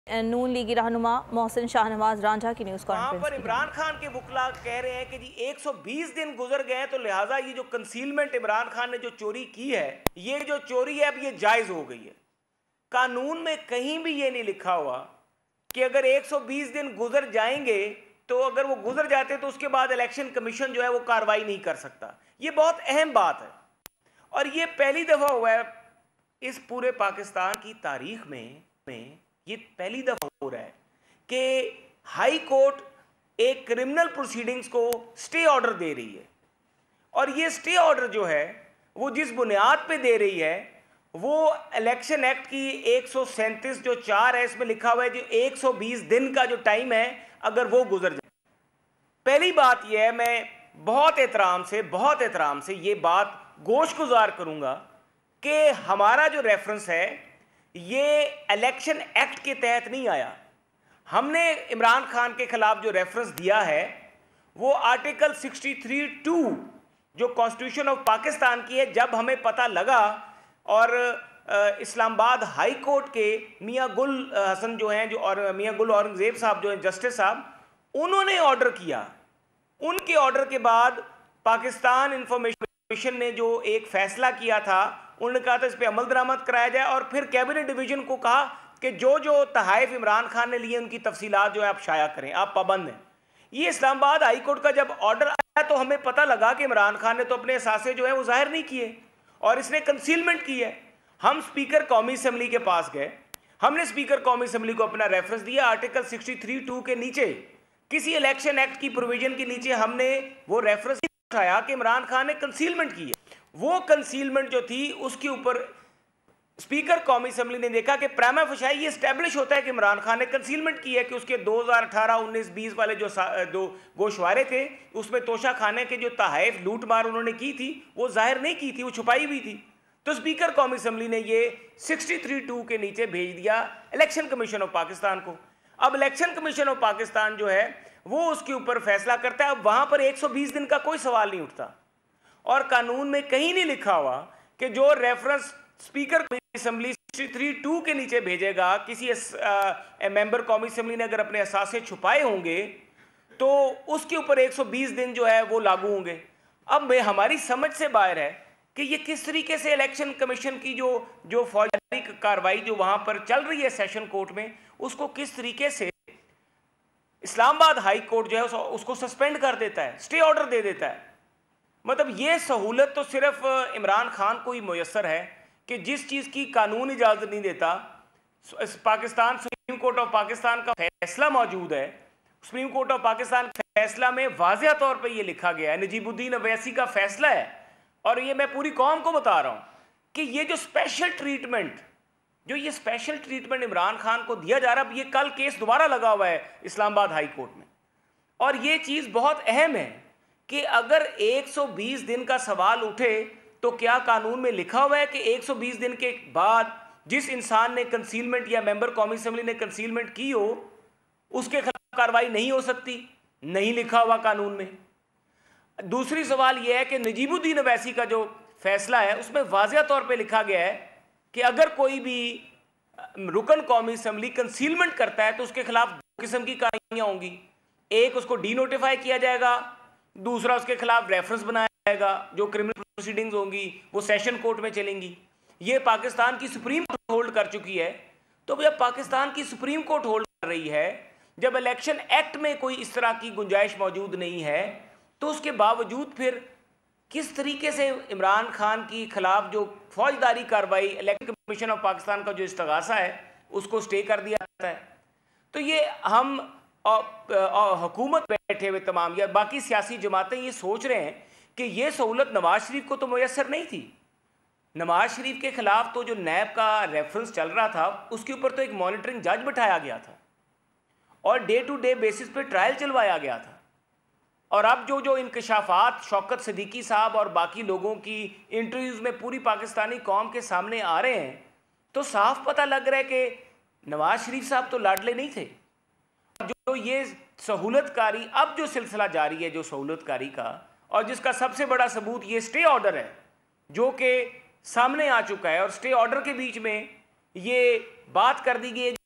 नून लीगी रहनुमा मोहसिन शाहनवाज रांझा की न्यूज़ कॉन्फ्रेंस पर इमरान खान के वकला कह रहे हैं कि जी 120 दिन गुजर गए तो लिहाजा ये जो कंसीलमेंट इमरान खान ने जो चोरी की है, ये जो चोरी है अब ये जायज़ हो गई है। कानून में कहीं भी ये नहीं लिखा हुआ कि अगर 120 दिन गुजर जाएंगे तो अगर वो गुजर जाते तो उसके बाद इलेक्शन कमीशन जो है वो कार्रवाई नहीं कर सकता। ये बहुत अहम बात है और ये पहली दफ़ा हुआ है इस पूरे पाकिस्तान की तारीख में ये पहली दफ़ा हो रहा है कि हाई कोर्ट एक क्रिमिनल प्रोसीडिंग्स को स्टे ऑर्डर दे रही है और ये स्टे ऑर्डर जो है वो जिस बुनियाद पे दे रही है वो इलेक्शन एक्ट की 137 जो 4 है इसमें लिखा हुआ है जो 120 दिन का जो टाइम है अगर वो गुजर जाए। पहली बात यह है, मैं बहुत एहतराम से ये बात गोशगुजार करूंगा कि हमारा जो रेफरेंस है ये इलेक्शन एक्ट के तहत नहीं आया। हमने इमरान खान के खिलाफ जो रेफरेंस दिया है वो आर्टिकल 63(2) जो कॉन्स्टिट्यूशन ऑफ पाकिस्तान की है। जब हमें पता लगा और इस्लामाबाद हाई कोर्ट के मियां गुल हसन जो हैं, जो और मियां गुल औरंगजेब साहब जो हैं जस्टिस साहब, उन्होंने ऑर्डर किया। उनके ऑर्डर के बाद पाकिस्तान इंफॉर्मेशन कमीशन ने जो एक फैसला किया था, उन्होंने कहा था इस पर अमल दरामद कराया जाए और फिर कैबिनेट डिवीजन को कहा कि जो जो तहाइफ इमरान खान ने लिए उनकी तफसीलात जो है आप शाया करें, आप पाबंद हैं। ये इस्लामाबाद हाई कोर्ट का जब ऑर्डर आया तो हमें पता लगा कि इमरान खान ने तो अपने असासे जो है वो जाहिर नहीं किए और इसने कंसीलमेंट की है। हम स्पीकर कौमी असम्बली के पास गए, हमने स्पीकर कौमी असम्बली को अपना रेफरेंस दिया। आर्टिकल 63(2) के नीचे किसी इलेक्शन एक्ट की प्रोविजन के नीचे हमने वो रेफरेंस उठाया कि इमरान खान ने कंसीलमेंट की है। वो कंसीलमेंट जो थी उसके ऊपर स्पीकर कौमी असम्बली ने देखा कि प्राइमा फेशी ये स्टैब्लिश होता है कि इमरान खान ने कंसीलमेंट की है कि उसके 2018, 19, 20 वाले जो गोशवारे थे उसमें तोशा खाने के जो तहाइफ लूट मार उन्होंने की थी वो जाहिर नहीं की थी, वो छुपाई हुई थी। तो स्पीकर कौमी असम्बली ने ये 63(2) के नीचे भेज दिया इलेक्शन कमीशन ऑफ पाकिस्तान को। अब इलेक्शन कमीशन ऑफ पाकिस्तान जो है वो उसके ऊपर फैसला करता है। अब वहां पर 120 दिन का कोई सवाल नहीं उठता और कानून में कहीं नहीं लिखा हुआ कि जो रेफरेंस स्पीकर कौमी असम्बली 63(2) के नीचे भेजेगा, किसी मेंबर कौमी असम्बली ने अगर अपने असासे छुपाए होंगे तो उसके ऊपर 120 दिन जो है वो लागू होंगे। अब हमारी समझ से बाहर है कि ये किस तरीके से इलेक्शन कमीशन की जो फौजदारी कार्रवाई जो वहां पर चल रही है सेशन कोर्ट में, उसको किस तरीके से इस्लामाबाद हाई कोर्ट जो है उसको सस्पेंड कर देता है, स्टे ऑर्डर दे देता है। मतलब ये सहूलत तो सिर्फ इमरान खान को ही मुयस्सर है कि जिस चीज़ की कानून इजाज़त नहीं देता। Pakistan supreme court of Pakistan का फैसला मौजूद है। सुप्रीम कोर्ट ऑफ पाकिस्तान फैसला में वाज़ेह तौर पे ये लिखा गया है, नजीबुद्दीन अवैसी का फैसला है और ये मैं पूरी कौम को बता रहा हूँ कि ये जो स्पेशल ट्रीटमेंट इमरान खान को दिया जा रहा है, ये कल केस दोबारा लगा हुआ है इस्लामाबाद हाई कोर्ट में और ये चीज़ बहुत अहम है कि अगर 120 दिन का सवाल उठे तो क्या कानून में लिखा हुआ है कि 120 दिन के बाद जिस इंसान ने कंसीलमेंट या मेंबर कौमी असम्बली ने कंसीलमेंट की हो उसके खिलाफ कार्रवाई नहीं हो सकती? नहीं लिखा हुआ कानून में। दूसरी सवाल यह है कि नजीबुद्दीन अवैसी का जो फैसला है उसमें वाज़ेह तौर पे लिखा गया है कि अगर कोई भी रुकन कौमी असम्बली कंसीलमेंट करता है तो उसके खिलाफ दो किस्म की कार्रवाइयाँ होंगी। एक, उसको डी नोटिफाई किया जाएगा, दूसरा उसके खिलाफ रेफरेंस बनाया जाएगा। जो क्रिमिनल प्रोसीडिंग्स होंगी वो सेशन कोर्ट में चलेंगी। ये पाकिस्तान की सुप्रीम कोर्ट होल्ड कर चुकी है। तो जब पाकिस्तान की सुप्रीम कोर्ट होल्ड कर रही है, जब इलेक्शन एक्ट में कोई इस तरह की गुंजाइश मौजूद नहीं है, तो उसके बावजूद फिर किस तरीके से इमरान खान की खिलाफ जो फौजदारी कार्रवाई इलेक्शन कमीशन ऑफ पाकिस्तान का जो इस्तगासा है उसको स्टे कर दिया जाता है। तो ये हम हुकूमत बैठे हुए तमाम या बाकी सियासी जमातें ये सोच रहे हैं कि ये सहूलत नवाज शरीफ को तो मुयस्सर नहीं थी। नवाज शरीफ के खिलाफ तो जो नैब का रेफरेंस चल रहा था उसके ऊपर तो एक मॉनिटरिंग जज बिठाया गया था और डे टू डे बेसिस पे ट्रायल चलवाया गया था। और अब जो इंकशाफात शौकत सिद्दीकी साहब और बाकी लोगों की इंटरव्यूज़ में पूरी पाकिस्तानी कौम के सामने आ रहे हैं, तो साफ पता लग रहा है कि नवाज शरीफ साहब तो लाडले नहीं थे। जो ये सहूलतकारी अब जो सिलसिला जारी है जो सहूलतकारी का, और जिसका सबसे बड़ा सबूत ये स्टे ऑर्डर है जो कि सामने आ चुका है। और स्टे ऑर्डर के बीच में ये बात कर दी गई है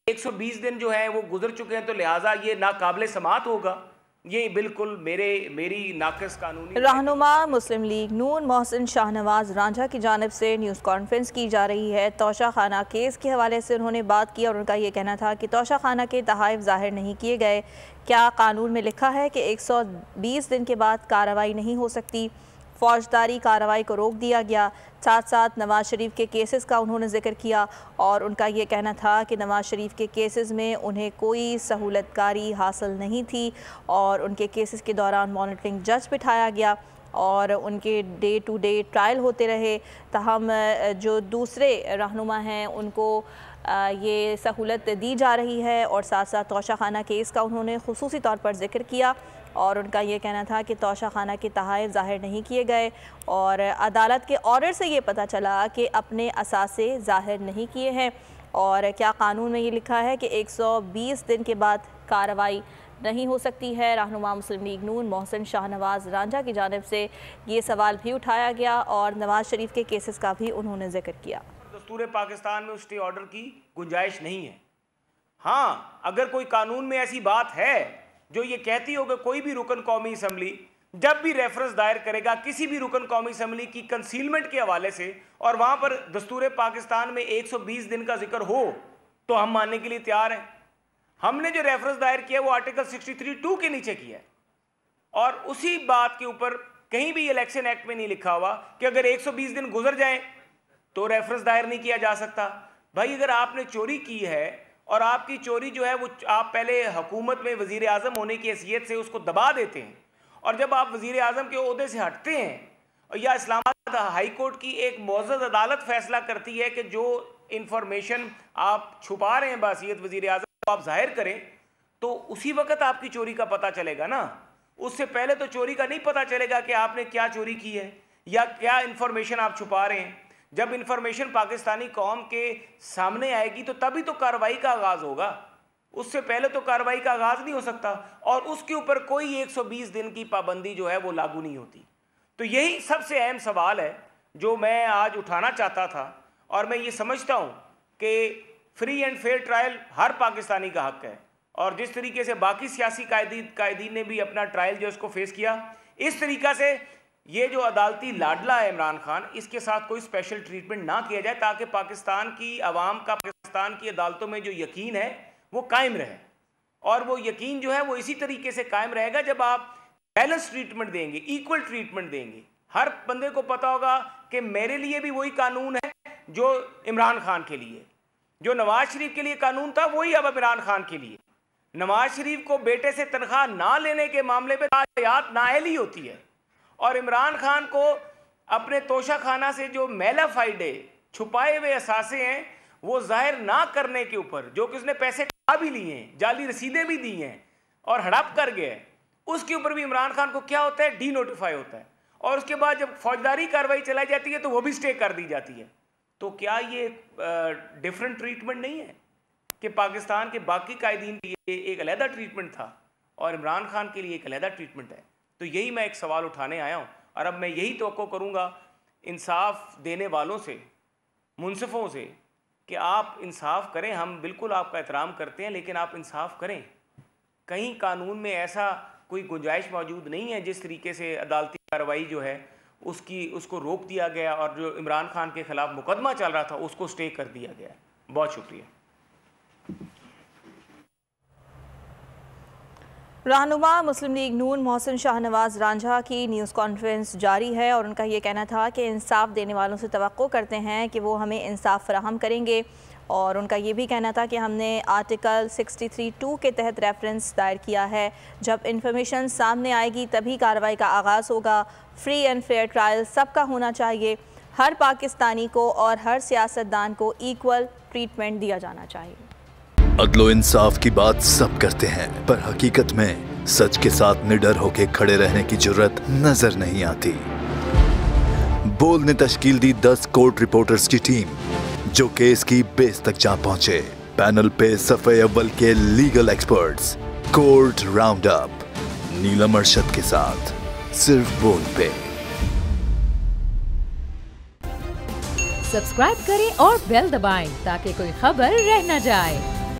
120 दिन जो है वो गुजर चुके हैं, तो लिहाजा ये नाकाबिले समात होगा। ये बिल्कुल मेरी नाक़िस कानूनी। रहनुमा मुस्लिम लीग नून मोहसिन शाहनवाज रांझा की जानिब से न्यूज़ कॉन्फ्रेंस की जा रही है। तोशा खाना केस के हवाले से उन्होंने बात की और उनका ये कहना था कि तोशा खाना के तहाइफ ज़ाहिर नहीं किए गए। क्या कानून में लिखा है कि 120 दिन के बाद कार्रवाई नहीं हो सकती? फौजदारी कार्रवाई को रोक दिया गया। साथ साथ नवाज़ शरीफ के केसेस का उन्होंने जिक्र किया और उनका ये कहना था कि नवाज़ शरीफ के केसेस में उन्हें कोई सहूलतकारी हासिल नहीं थी और उनके केसेस के दौरान मॉनिटरिंग जज बिठाया गया और उनके डे टू डे ट्रायल होते रहे। ताहम जो दूसरे रहनुमा हैं उनको ये सहूलत दी जा रही है और साथ साथ तोशा खाना केस का उन्होंने खुसूसी तौर पर जिक्र किया और उनका ये कहना था कि तोशा खाना के तहाइफ ज़ाहिर नहीं किए गए और अदालत के ऑर्डर से ये पता चला कि अपने असासे ज़ाहिर नहीं किए हैं। और क्या कानून में ये लिखा है कि 120 दिन के बाद कार्रवाई नहीं हो सकती है? रहनुमा मुस्लिम लीग नून मोहसिन शाहनवाज रांझा की जानिब से ये सवाल भी उठाया गया और नवाज़ शरीफ के केसेस का भी उन्होंने जिक्र किया। दस्तूर पाकिस्तान में स्टे ऑर्डर की गुंजाइश नहीं है। हाँ, अगर कोई कानून में ऐसी बात है जो ये कहती हो कि कोई भी रुकन कौमी असम्बली जब भी रेफरेंस दायर करेगा किसी भी रुकन कौमी असम्बली की कंसीलमेंट के हवाले से और वहाँ पर दस्तूर पाकिस्तान में 120 दिन का जिक्र हो, तो हम मानने के लिए तैयार हैं। हमने जो रेफरेंस दायर किया वो आर्टिकल 63(2) के नीचे किया है और उसी बात के ऊपर कहीं भी इलेक्शन एक्ट में नहीं लिखा हुआ कि अगर 120 दिन गुजर जाएं तो रेफरेंस दायर नहीं किया जा सकता। भाई, अगर आपने चोरी की है और आपकी चोरी जो है वो आप पहले हुकूमत में वज़ीर आज़म होने की हैसियत से उसको दबा देते हैं और जब आप वज़ीर आज़म के ओहदे से हटते हैं या इस्लामाबाद हाई कोर्ट की एक मुअज़्ज़ज़ अदालत फैसला करती है कि जो इंफॉर्मेशन आप छुपा रहे हैं बहैसियत वज़ीर आज़म को आप जाहिर करें, तो उसी वक्त आपकी चोरी का पता चलेगा ना। उससे पहले तो चोरी का नहीं पता चलेगा कि आपने क्या चोरी की है या क्या इंफॉर्मेशन आप छुपा रहे हैं। जब इंफॉर्मेशन पाकिस्तानी कौम के सामने आएगी तो तभी तो कार्रवाई का आगाज़ होगा, उससे पहले तो कार्रवाई का आगाज़ नहीं हो सकता और उसके ऊपर कोई 120 दिन की पाबंदी जो है वो लागू नहीं होती। तो यही सबसे अहम सवाल है जो मैं आज उठाना चाहता था और मैं ये समझता हूँ कि फ्री एंड फेयर ट्रायल हर पाकिस्तानी का हक है और जिस तरीके से बाकी सियासी कायदीन ने भी अपना ट्रायल जो उसको फेस किया, इस तरीक़ा से ये जो अदालती लाडला है इमरान खान, इसके साथ कोई स्पेशल ट्रीटमेंट ना किया जाए ताकि पाकिस्तान की आवाम का पाकिस्तान की अदालतों में जो यकीन है वो कायम रहे। और वो यकीन जो है वो इसी तरीके से कायम रहेगा जब आप बैलेंस ट्रीटमेंट देंगे, इक्वल ट्रीटमेंट देंगे। हर बंदे को पता होगा कि मेरे लिए भी वही कानून है जो इमरान खान के लिए, जो नवाज शरीफ के लिए कानून था वही अब इमरान खान के लिए। नवाज शरीफ को बेटे से तनख्वाह ना लेने के मामले में तायात नाअहली होती है और इमरान खान को अपने तोशा खाना से जो मैलाफाइड छुपाए हुए असासे हैं वो जाहिर ना करने के ऊपर, जो कि उसने पैसे खा भी लिए हैं, जाली रसीदें भी दी हैं और हड़प कर गए, उसके ऊपर भी इमरान खान को क्या होता है, डी नोटिफाई होता है और उसके बाद जब फौजदारी कार्रवाई चलाई जाती है तो वो भी स्टे कर दी जाती है। तो क्या ये डिफरेंट ट्रीटमेंट नहीं है कि पाकिस्तान के बाकी कायदीन के लिए एक अलहदा ट्रीटमेंट था और इमरान खान के लिए एक अलहदा ट्रीटमेंट है? तो यही मैं एक सवाल उठाने आया हूँ और अब मैं यही तवक्को करूँगा इंसाफ देने वालों से, मुनसिफों से, कि आप इंसाफ करें। हम बिल्कुल आपका एहतराम करते हैं, लेकिन आप इंसाफ करें। कहीं कानून में ऐसा कोई गुंजाइश मौजूद नहीं है जिस तरीके से अदालती कार्रवाई जो है उसको रोक दिया गया और जो इमरान खान के खिलाफ मुकदमा चल रहा था उसको स्टे कर दिया गया। बहुत शुक्रिया। रहनुमा मुस्लिम लीग नून मोहसिन शाहनवाज रांझा की न्यूज़ कॉन्फ्रेंस जारी है और उनका ये कहना था कि इंसाफ देने वालों से तवक्को करते हैं कि वो हमें इंसाफ फराहम करेंगे और उनका ये भी कहना था कि हमने आर्टिकल 63(2) के तहत रेफरेंस दायर किया है। जब इंफॉर्मेशन सामने आएगी तभी कार्रवाई का आगाज़ होगा। फ्री एंड फेयर ट्रायल सबका होना चाहिए, हर पाकिस्तानी को और हर सियासतदान को इक्वल ट्रीटमेंट दिया जाना चाहिए। अदलो इंसाफ की बात सब करते हैं, पर हकीकत में सच के साथ निडर होकर खड़े रहने की जुर्रत नजर नहीं आती। बोल ने तश्कील दी 10 कोर्ट रिपोर्टर्स की टीम जो केस की बेस तक जा पहुंचे। पैनल पे सफे अव्वल के legal experts. Court round up Neelam Arshad के साथ सिर्फ बोल पे। सब्सक्राइब करें और बेल दबाएं ताकि कोई खबर रह न जाए।